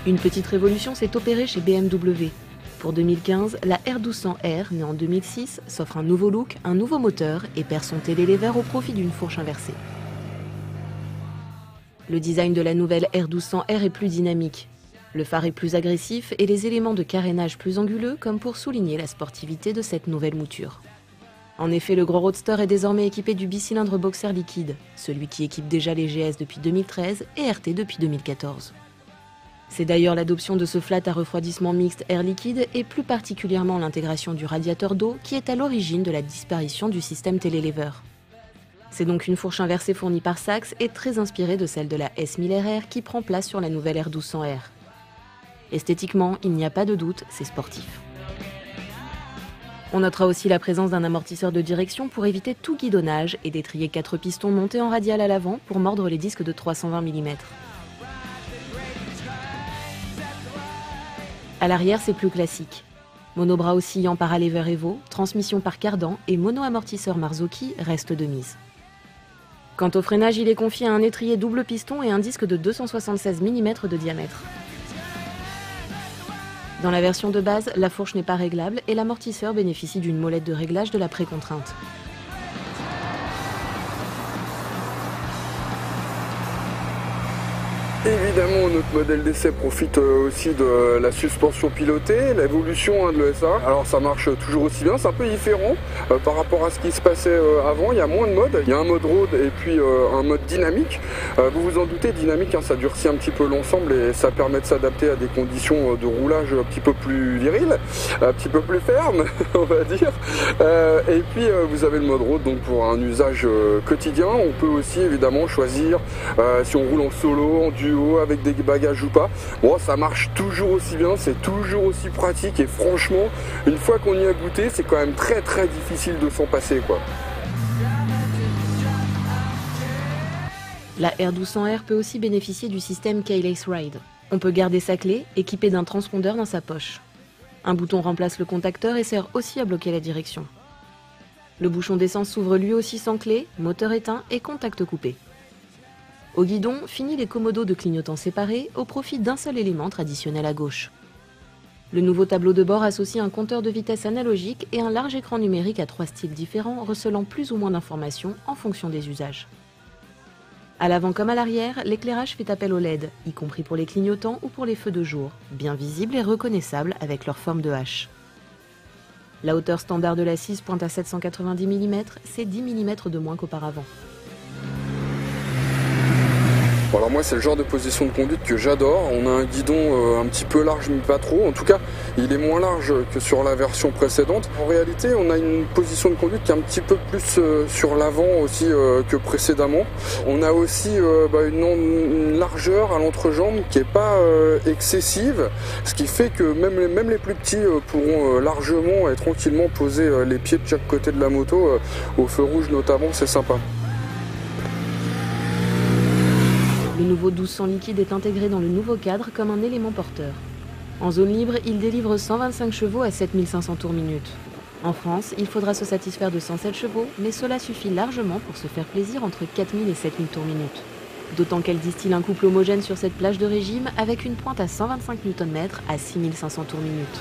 Une petite révolution s'est opérée chez BMW. Pour 2015, la R1200R, née en 2006, s'offre un nouveau look, un nouveau moteur et perd son télélever au profit d'une fourche inversée. Le design de la nouvelle R1200R est plus dynamique. Le phare est plus agressif et les éléments de carénage plus anguleux comme pour souligner la sportivité de cette nouvelle mouture. En effet, le gros roadster est désormais équipé du bicylindre boxer liquide, celui qui équipe déjà les GS depuis 2013 et RT depuis 2014. C'est d'ailleurs l'adoption de ce flat à refroidissement mixte air liquide et plus particulièrement l'intégration du radiateur d'eau qui est à l'origine de la disparition du système télélever. C'est donc une fourche inversée fournie par Sachs et très inspirée de celle de la S1000RR qui prend place sur la nouvelle R1200R. Esthétiquement, il n'y a pas de doute, c'est sportif. On notera aussi la présence d'un amortisseur de direction pour éviter tout guidonnage et d'étrier 4 pistons montés en radial à l'avant pour mordre les disques de 320 mm. À l'arrière, c'est plus classique. Monobras oscillant par Lever Evo, transmission par cardan et mono-amortisseur Marzocchi restent de mise. Quant au freinage, il est confié à un étrier double piston et un disque de 276 mm de diamètre. Dans la version de base, la fourche n'est pas réglable et l'amortisseur bénéficie d'une molette de réglage de la précontrainte. Évidemment, notre modèle d'essai profite aussi de la suspension pilotée, l'évolution de l'ESA. Alors ça marche toujours aussi bien, c'est un peu différent par rapport à ce qui se passait avant. Il y a moins de modes, il y a un mode road et puis un mode dynamique. Vous vous en doutez, dynamique, ça durcit un petit peu l'ensemble et ça permet de s'adapter à des conditions de roulage un petit peu plus viriles, un petit peu plus fermes, on va dire. Et puis vous avez le mode road, donc pour un usage quotidien. On peut aussi évidemment choisir si on roule en solo, en duo, avec des bagages ou pas. Bon, ça marche toujours aussi bien, c'est toujours aussi pratique et franchement, une fois qu'on y a goûté, c'est quand même très difficile de s'en passer, quoi. La R1200R peut aussi bénéficier du système Keyless Ride. On peut garder sa clé, équipée d'un transpondeur dans sa poche. Un bouton remplace le contacteur et sert aussi à bloquer la direction. Le bouchon d'essence s'ouvre lui aussi sans clé, moteur éteint et contact coupé. Au guidon, fini les commodos de clignotants séparés au profit d'un seul élément traditionnel à gauche. Le nouveau tableau de bord associe un compteur de vitesse analogique et un large écran numérique à 3 styles différents recelant plus ou moins d'informations en fonction des usages. À l'avant comme à l'arrière, l'éclairage fait appel au LED, y compris pour les clignotants ou pour les feux de jour, bien visibles et reconnaissables avec leur forme de H. La hauteur standard de l'assise pointe à 790 mm, c'est 10 mm de moins qu'auparavant. Bon, alors moi c'est le genre de position de conduite que j'adore. On a un guidon un petit peu large mais pas trop. En tout cas il est moins large que sur la version précédente. En réalité on a une position de conduite qui est un petit peu plus sur l'avant aussi que précédemment. On a aussi une largeur à l'entrejambe qui n'est pas excessive. Ce qui fait que même les plus petits pourront largement et tranquillement poser les pieds de chaque côté de la moto. Au feu rouge notamment, c'est sympa. Le nouveau 1200 liquide est intégré dans le nouveau cadre comme un élément porteur. En zone libre, il délivre 125 chevaux à 7500 tours minute. En France, il faudra se satisfaire de 107 chevaux, mais cela suffit largement pour se faire plaisir entre 4000 et 7000 tours minute. D'autant qu'elle distille un couple homogène sur cette plage de régime avec une pointe à 125 Nm à 6500 tours minute.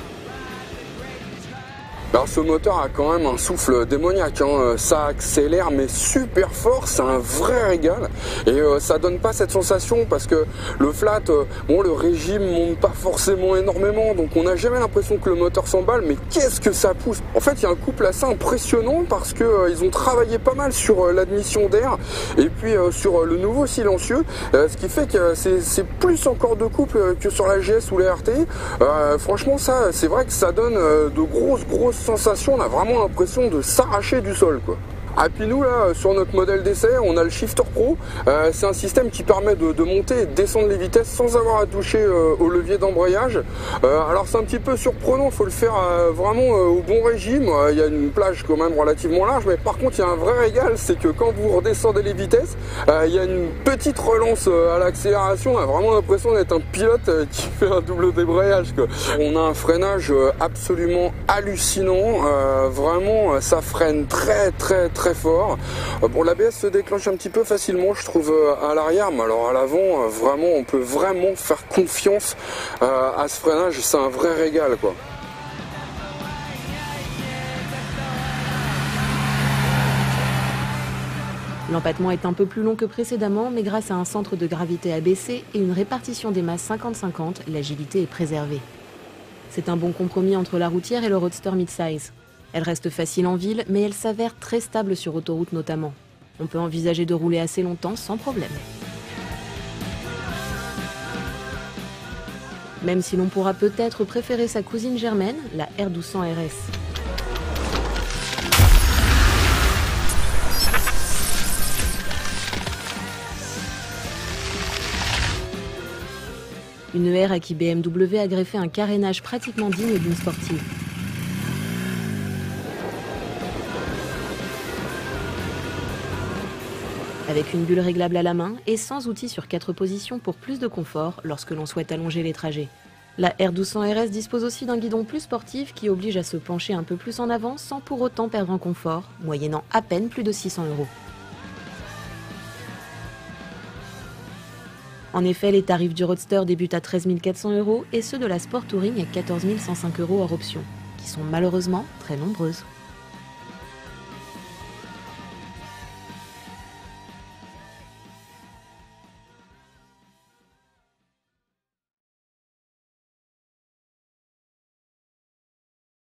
Alors ce moteur a quand même un souffle démoniaque, hein. Ça accélère mais super fort, c'est un vrai régal et ça donne pas cette sensation parce que le flat, le régime monte pas forcément énormément donc on n'a jamais l'impression que le moteur s'emballe, mais qu'est-ce que ça pousse. En fait il y a un couple assez impressionnant parce que ils ont travaillé pas mal sur l'admission d'air et puis sur le nouveau silencieux, ce qui fait que c'est plus encore de couple que sur la GS ou la RTI. Franchement ça c'est vrai que ça donne de grosses sensation, on a vraiment l'impression de s'arracher du sol, quoi. Et puis nous là sur notre modèle d'essai on a le Shifter Pro, c'est un système qui permet de monter et de descendre les vitesses sans avoir à toucher au levier d'embrayage. Alors c'est un petit peu surprenant, il faut le faire vraiment au bon régime, il y a une plage quand même relativement large, mais par contre il y a un vrai régal, c'est que quand vous redescendez les vitesses, il y a une petite relance à l'accélération, on a vraiment l'impression d'être un pilote qui fait un double débrayage, quoi. On a un freinage absolument hallucinant, vraiment ça freine très très fort. Bon, l'ABS se déclenche un petit peu facilement, je trouve, à l'arrière, mais alors à l'avant, vraiment, on peut vraiment faire confiance à ce freinage. C'est un vrai régal, quoi. L'empattement est un peu plus long que précédemment, mais grâce à un centre de gravité abaissé et une répartition des masses 50-50, l'agilité est préservée. C'est un bon compromis entre la routière et le roadster mid-size. Elle reste facile en ville, mais elle s'avère très stable sur autoroute notamment. On peut envisager de rouler assez longtemps sans problème. Même si l'on pourra peut-être préférer sa cousine germaine, la R1200 RS. Une R à qui BMW a greffé un carénage pratiquement digne d'une sportive. Avec une bulle réglable à la main et sans outil sur 4 positions pour plus de confort lorsque l'on souhaite allonger les trajets. La R1200 RS dispose aussi d'un guidon plus sportif qui oblige à se pencher un peu plus en avant sans pour autant perdre en confort, moyennant à peine plus de 600 €. En effet, les tarifs du Roadster débutent à 13 400 € et ceux de la Sport Touring à 14 105 € hors option, qui sont malheureusement très nombreuses.